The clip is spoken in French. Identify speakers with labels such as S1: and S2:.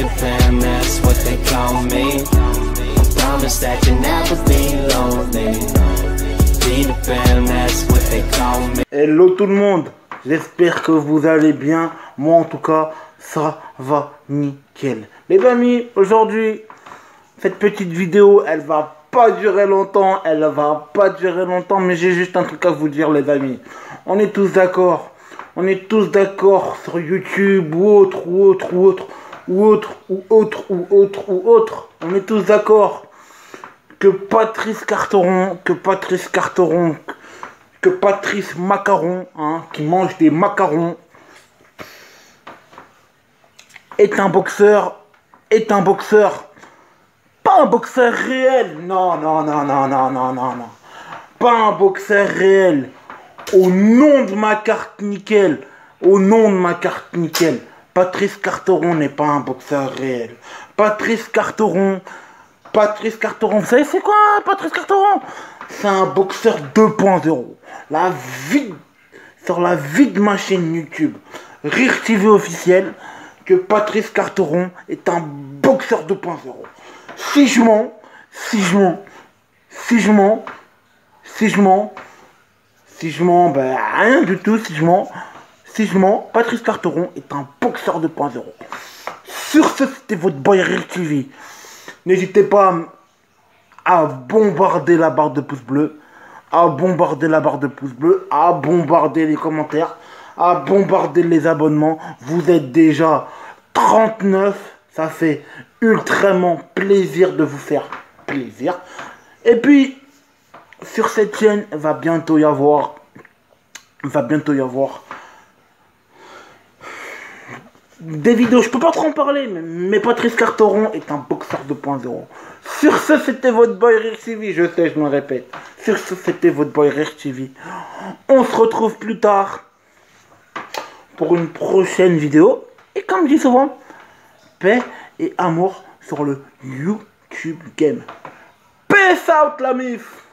S1: Peter Pan, that's what they call me. Promise that you never be lonely. Peter Pan, that's what they call me.
S2: Hello tout le monde, j'espère que vous allez bien. Moi en tout cas, ça va nickel. Les amis, aujourd'hui, cette petite vidéo, elle va pas durer longtemps. Mais j'ai juste un truc à vous dire, les amis. On est tous d'accord. On est tous d'accord sur YouTube ou autre. On est tous d'accord que Patrice Macaron, hein, qui mange des macarons, est un boxeur, pas un boxeur réel, non, pas un boxeur réel, au nom de ma carte nickel, Patrice Carteron n'est pas un boxeur réel. Patrice Carteron, vous savez c'est quoi Patrice Carteron? C'est un boxeur 2.0. Sur la vie de ma chaîne YouTube, Rire TV officiel, que Patrice Carteron est un boxeur 2.0. Si je mens, ben rien du tout, si je mens, Patrice Carteron est un boxeur 2.0. Sur ce, c'était votre boy Rire TV. N'hésitez pas à bombarder la barre de pouce bleu, à bombarder les commentaires, à bombarder les abonnements. Vous êtes déjà 39, ça fait ultrament plaisir de vous faire plaisir. Et puis, sur cette chaîne, il va bientôt y avoir des vidéos, je peux pas trop en parler, mais Patrice Carteron est un boxeur 2.0. Sur ce, c'était votre boy Rire TV, je sais, je me répète. Sur ce, c'était votre boy Rire TV. On se retrouve plus tard pour une prochaine vidéo. Et comme je dis souvent, paix et amour sur le YouTube Game. Peace out la mif.